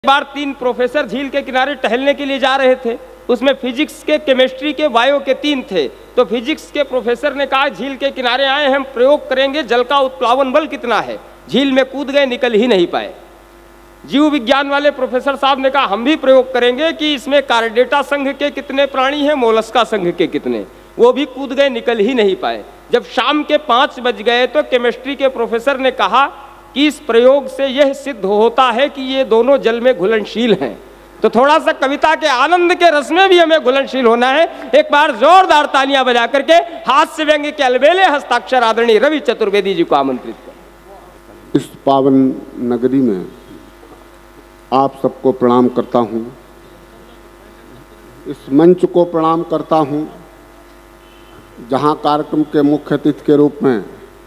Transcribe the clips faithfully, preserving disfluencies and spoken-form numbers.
बार तीन प्रोफेसर झील के किनारे टहलने के लिए जा रहे थे। उसमें फिजिक्स के, केमिस्ट्री के, बायो के तीन थे। तो फिजिक्स के प्रोफेसर ने कहा झील के किनारे आए हम प्रयोग करेंगे, जल का उत्प्लावन बल कितना है। झील में कूद गए, निकल ही नहीं पाए। जीव विज्ञान वाले प्रोफेसर साहब ने कहा हम भी प्रयोग करेंगे कि इसमें कार्डेटा संघ के कितने प्राणी हैं, मोलस्का संघ के कितने। वो भी कूद गए, निकल ही नहीं पाए। जब शाम के पाँच बज गए तो केमिस्ट्री के प्रोफेसर ने कहा कि इस प्रयोग से यह सिद्ध होता है कि ये दोनों जल में घुलनशील हैं। तो थोड़ा सा कविता के आनंद के रस में भी हमें घुलनशील होना है। एक बार जोरदार तालियां बजा करके हास्य व्यंग्य के अलबेले हस्ताक्षर आदरणीय रवि चतुर्वेदी जी को आमंत्रित करें। इस पावन नगरी में आप सबको प्रणाम करता हूं, इस मंच को प्रणाम करता हूं जहां कार्यक्रम के मुख्य अतिथि के रूप में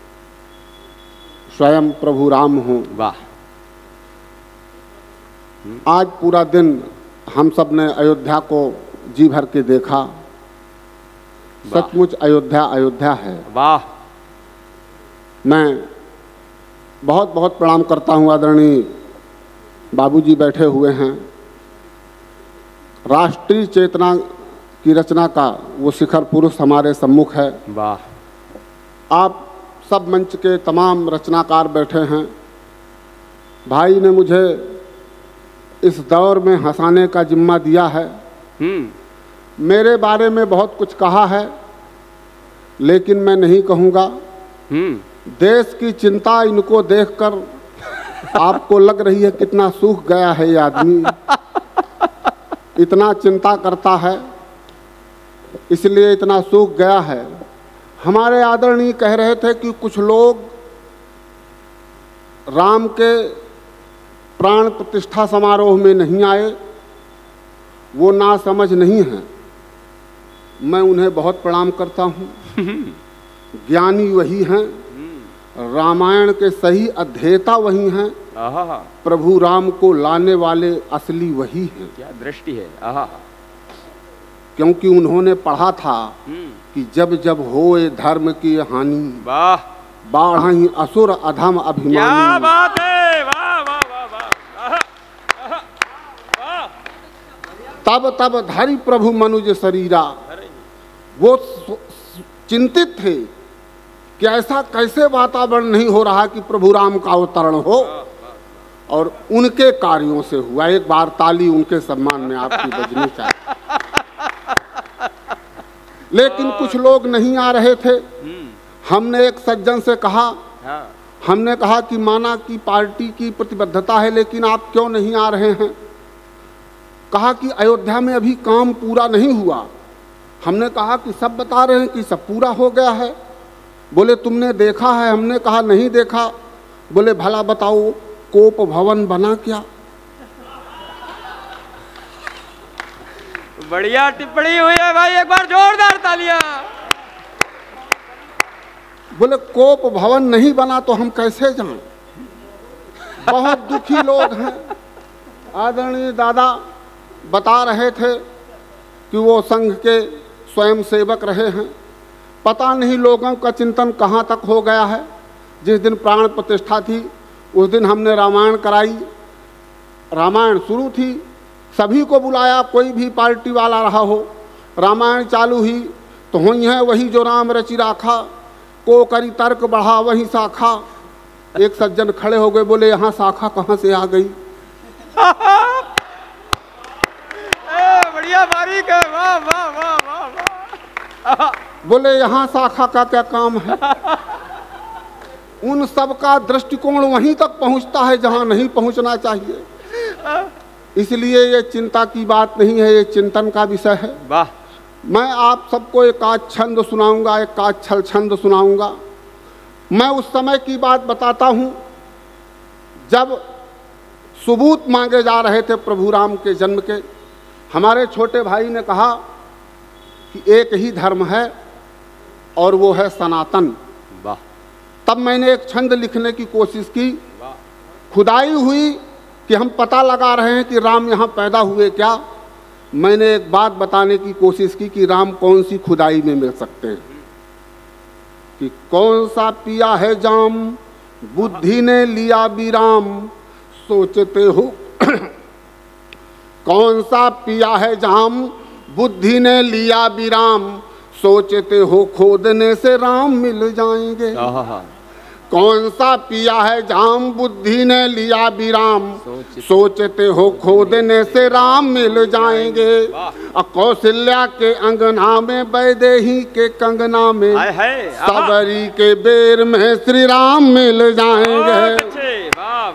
स्वयं प्रभु राम हों। वाह। आज पूरा दिन हम सब ने अयोध्या को जी भर के देखा। सचमुच अयोध्या अयोध्या है। वाह। मैं बहुत बहुत प्रणाम करता हूं। आदरणीय बाबूजी बैठे हुए हैं। राष्ट्रीय चेतना की रचना का वो शिखर पुरुष हमारे सम्मुख है। वाह। आप सब मंच के तमाम रचनाकार बैठे हैं। भाई ने मुझे इस दौर में हंसाने का जिम्मा दिया है। हम्म। मेरे बारे में बहुत कुछ कहा है लेकिन मैं नहीं कहूँगा। हम्म। देश की चिंता इनको देखकर आपको लग रही है कितना सूख गया है ये आदमी, इतना चिंता करता है इसलिए इतना सूख गया है। हमारे आदरणीय कह रहे थे कि कुछ लोग राम के प्राण प्रतिष्ठा समारोह में नहीं आए, वो ना समझ नहीं हैं। मैं उन्हें बहुत प्रणाम करता हूँ। ज्ञानी वही हैं, रामायण के सही अध्येता वही हैं, प्रभु राम को लाने वाले असली वही हैं। क्या दृष्टि है। आहा। क्योंकि उन्होंने पढ़ा था कि जब जब होए धर्म की हानि, वाह, बाढ़हि असुर अधम अभिमानी। क्या बात है। वाह वाह वाह वाह। वाह। तब तब धरि प्रभु मनुज शरीरा। वो चिंतित थे कि ऐसा कैसे वातावरण नहीं हो रहा कि प्रभु राम का अवतरण हो, और उनके कार्यों से हुआ। एक बार ताली उनके सम्मान में आपकी बजनी चाहिए। लेकिन कुछ लोग नहीं आ रहे थे। हमने एक सज्जन से कहा, हमने कहा कि माना कि पार्टी की प्रतिबद्धता है लेकिन आप क्यों नहीं आ रहे हैं। कहा कि अयोध्या में अभी काम पूरा नहीं हुआ। हमने कहा कि सब बता रहे हैं कि सब पूरा हो गया है। बोले तुमने देखा है। हमने कहा नहीं देखा। बोले भला बताओ कोप भवन बना क्या। बढ़िया टिप्पणी हुई है भाई, एक बार जोरदार तालियां। बोले कोप भवन नहीं बना तो हम कैसे जाएं। बहुत दुखी लोग हैं। आदरणीय दादा बता रहे थे कि वो संघ के स्वयं सेवक रहे हैं। पता नहीं लोगों का चिंतन कहाँ तक हो गया है। जिस दिन प्राण प्रतिष्ठा थी उस दिन हमने रामायण कराई। रामायण शुरू थी, सभी को बुलाया, कोई भी पार्टी वाला रहा हो। रामायण चालू हुई तो हुई है वही जो राम रचि राखा, को करी तर्क बढ़ा वही शाखा। एक सज्जन खड़े हो गए, बोले यहाँ शाखा कहाँ से आ गई। बढ़िया बारीक है। वाह वाह वाह वाह वाह। बोले यहाँ शाखा का क्या काम है। उन सब का दृष्टिकोण वहीं तक पहुँचता है जहाँ नहीं पहुँचना चाहिए। इसलिए ये चिंता की बात नहीं है, ये चिंतन का विषय है। वाह। मैं आप सबको एक आध छंद सुनाऊंगा, एक आध छल छंद सुनाऊंगा। मैं उस समय की बात बताता हूँ जब सबूत मांगे जा रहे थे प्रभु राम के जन्म के। हमारे छोटे भाई ने कहा कि एक ही धर्म है और वो है सनातन। वाह। तब मैंने एक छंद लिखने की कोशिश की। खुदाई हुई कि हम पता लगा रहे हैं कि राम यहाँ पैदा हुए क्या। मैंने एक बात बताने की कोशिश की कि राम कौन सी खुदाई में मिल सकते हैं। कि कौन सा पिया है जाम बुद्धि ने लिया विराम, सोचते हो कौन सा पिया है जाम बुद्धि ने लिया विराम, सोचते हो खोदने से राम मिल जाएंगे। कौन सा पिया है जाम बुद्धि ने लिया विराम, सोचते हो खोदने से राम मिल जाएंगे। और कौशल्या के अंगना में वैदेही के कंगना में, सबरी के बेर में श्री राम मिल जाएंगे।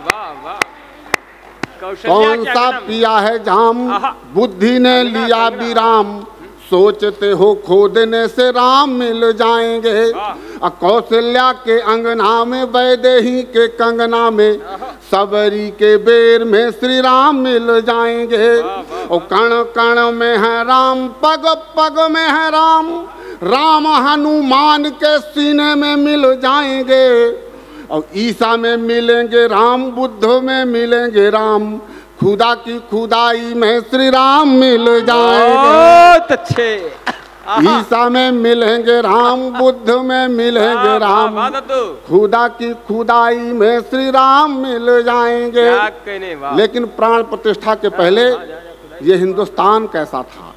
कौन सा पिया है जाम बुद्धि ने लिया विराम, सोचते हो खोदने से राम मिल जाएंगे। और कौशल्या के अंगना में वैदेही के कंगना में, सबरी के बेर में श्री राम मिल जाएंगे। और कण कण में है राम, पग पग में है राम, राम हनुमान के सीने में मिल जाएंगे। और ईसा में मिलेंगे राम, बुद्ध में मिलेंगे राम, खुदा की खुदाई में श्री राम मिल जाएंगे। बहुत अच्छे। ईसा में मिलेंगे राम, बुद्ध में मिलेंगे राम, खुदा की खुदाई में श्री राम मिल जाएंगे। लेकिन प्राण प्रतिष्ठा के पहले ये हिंदुस्तान कैसा था?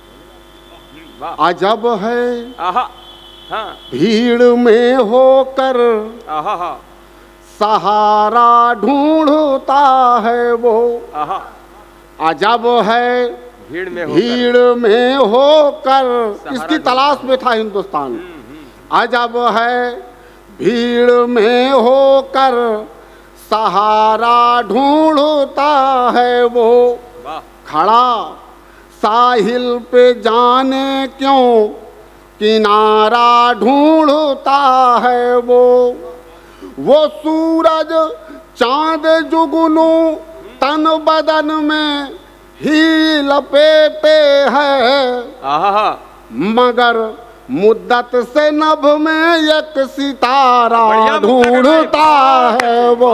अजब है भीड़ में होकर सहारा ढूंढता है वो। अजब है भीड़ में भीड़ में होकर, इसकी तलाश में था हिंदुस्तान। अजब है भीड़ में होकर सहारा ढूंढता है वो। खड़ा साहिल पे जाने क्यों किनारा ढूंढता है वो। वो सूरज चांद जुगनू तन बदन में ही लपेटे है, मगर मुद्दत से नभ में एक सितारा ढूंढता है वो।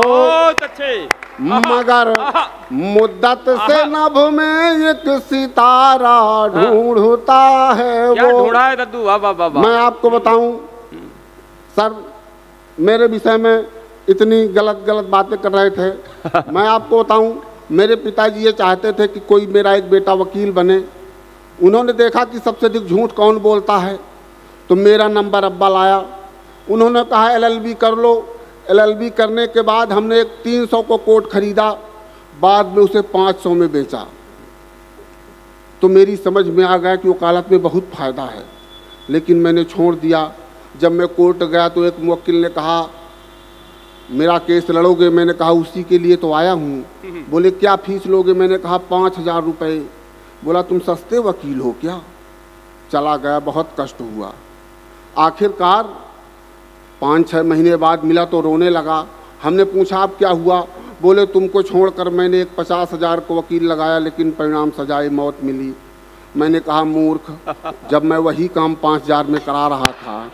मगर मुद्दत से नभ में एक सितारा ढूंढता है वो। ढूंढा है दद्दू? वाह वाह वाह। मैं आपको बताऊं सर, मेरे विषय में इतनी गलत गलत बातें कर रहे थे। मैं आपको बताऊं, मेरे पिताजी ये चाहते थे कि कोई मेरा एक बेटा वकील बने। उन्होंने देखा कि सबसे अधिक झूठ कौन बोलता है, तो मेरा नंबर अव्वल आया। उन्होंने कहा एल एल बी कर लो। एल एल बी करने के बाद हमने एक तीन सौ को कोट खरीदा, बाद में उसे पाँच सौ में बेचा। तो मेरी समझ में आ गया कि वकालत में बहुत फ़ायदा है, लेकिन मैंने छोड़ दिया। जब मैं कोर्ट गया तो एक मुवक्किल ने कहा मेरा केस लड़ोगे? मैंने कहा उसी के लिए तो आया हूँ। बोले क्या फीस लोगे? मैंने कहा पाँच हज़ार रुपये। बोला तुम सस्ते वकील हो क्या? चला गया, बहुत कष्ट हुआ। आखिरकार पाँच छः महीने बाद मिला तो रोने लगा। हमने पूछा अब क्या हुआ? बोले तुमको छोड़कर मैंने एक पचास हज़ार को वकील लगाया, लेकिन परिणाम सजाए मौत मिली। मैंने कहा मूर्ख, जब मैं वही काम पाँच हज़ार में करा रहा था।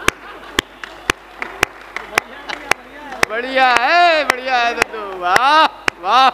बढ़िया है, बढ़िया है दद्दू, वाह वाह।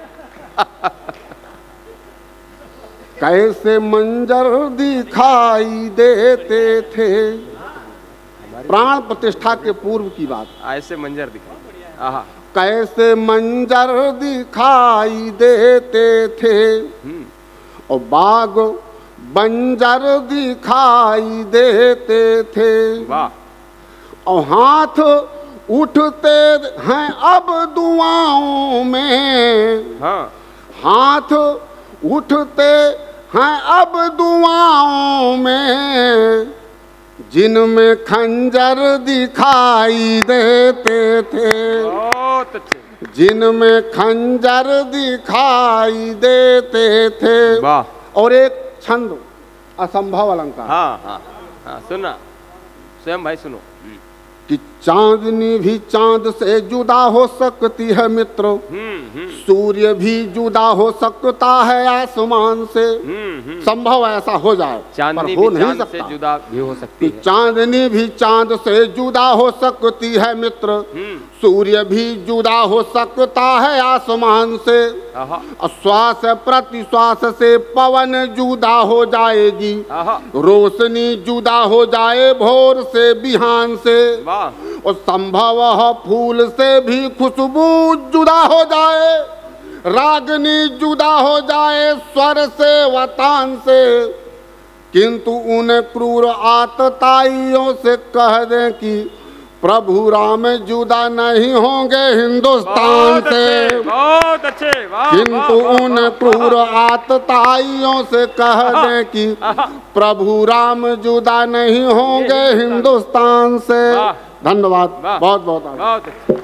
कैसे मंजर दिखाई देते थे, प्राण प्रतिष्ठा के पूर्व की बात। ऐसे मंजर दिखाई, कैसे मंजर दिखाई देते थे, और बाग बंजर दिखाई देते थे। वाह। और हाथ उठते हैं अब दुआओं में। हाँ। हाथ उठते हैं अब दुआओं में, जिनमें खंजर दिखाई देते थे। बहुत अच्छे। जिनमें खंजर दिखाई देते थे। वाह। और एक छंद असंभव अलंकार। हाँ हाँ हाँ, सुना स्वयं भाई, सुनो कि चांदनी भी चांद से जुदा हो सकती है मित्र, सूर्य भी जुदा हो सकता है आसमान से। संभव ऐसा हो जाए, चांदनी पर हो भी नहीं चांद सकता। से जुदा भी हो सकती है। चांदनी भी चांद से जुदा हो सकती है मित्र, सूर्य भी जुदा हो सकता है आसमान से। श्वास प्रति श्वास से पवन जुदा हो जाएगी, रोशनी जुदा हो जाए भोर से बिहान से। और संभव फूल से भी खुशबू जुदा हो जाए, रागनी जुदा हो जाए स्वर से व तान से, किंतु उन क्रूर आतताइयों से कह दें कि प्रभु राम जुदा नहीं होंगे हिंदुस्तान से। बहुत अच्छे, वाह, किंतु वाह, वाह, उन वाह, क्रूर आतताइयों से कह दें कि प्रभु राम जुदा नहीं होंगे हिंदुस्तान से। धन्यवाद, बहुत बहुत। बहुत अच्छे।